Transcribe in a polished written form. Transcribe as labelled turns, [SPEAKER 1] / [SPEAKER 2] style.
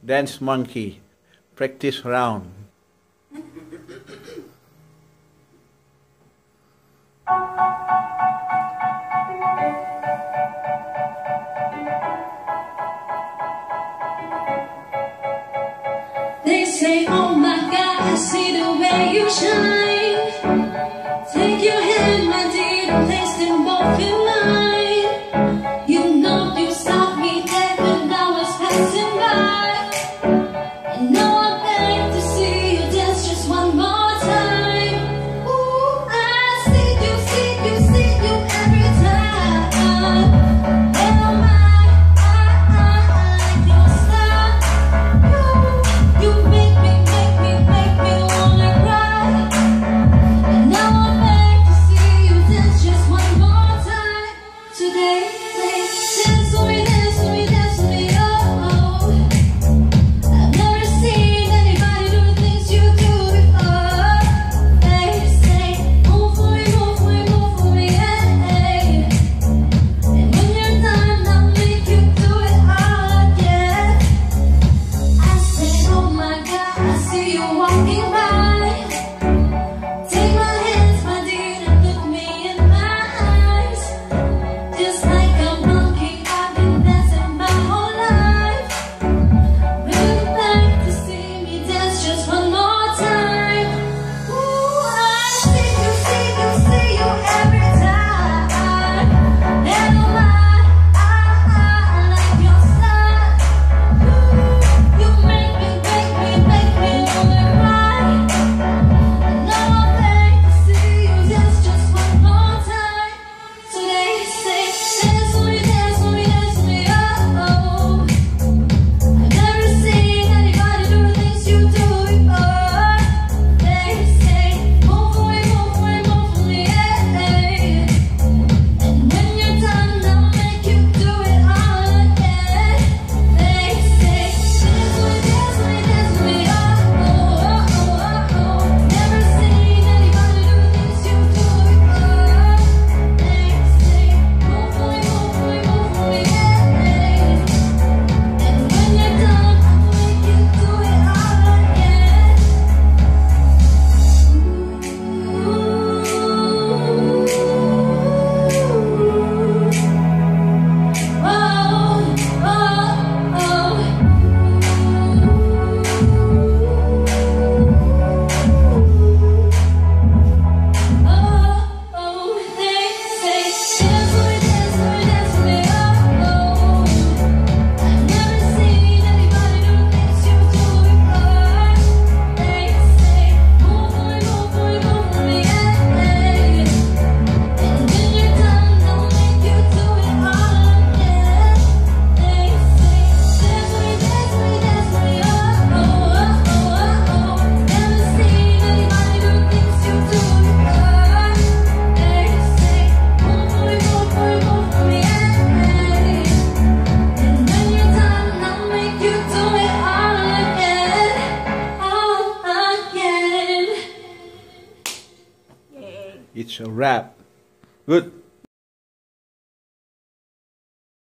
[SPEAKER 1] Dance monkey. Practice round.
[SPEAKER 2] They say, oh my God, I see the way you shine. Take your hand, my dear, place them both in mine. You know you stopped me there when I was passing by. And now I beg to see you dance just one more time. Ooh, I see you every time. And oh my, I like your style. You make me wanna cry. And now I beg to see you dance just one more time. Today, dance with me, dance with me, dance with me, oh. I've never seen anybody do the things you do before. They say, move for me, move for me, move for me, yeah. And when you're done, I'll make you do it all again. I said, oh my God, I see you walking by. Take my hands, my dear, and look me in my eyes. Just like a monkey, I've been dancing my whole life. Will you like to see me dance just one more time? Ooh, I see you every time. And oh my, I like your style. You make me wanna cry. And now I beg to see you dance just one more time. So they say, dance with me, dance with me, dance with me, oh. I've never seen anybody do the things you do before. They say, move for me, move for me, move for me, yeah. And when you're done, I'll make you do it all again. They say, dance with me, dance with me, dance with me, oh. Never seen anybody do the things you do before. They say, move for me, move for me, move for me, yeah. And when you're done, I'll make you do it all again. They say, dance with me, dance with me, dance with me, oh. I've never seen anybody do the things you do before. They say, move for me, move for me, move for me, yeah. And when you're done, I'll make you do it all again. They say, dance with me, dance with me, dance with me, oh. Never seen anybody do the things you do before. They say, move for me, move for me, move for me, yeah. And when you're done, I'll make you do it all again, all again.
[SPEAKER 1] It's a wrap. Good.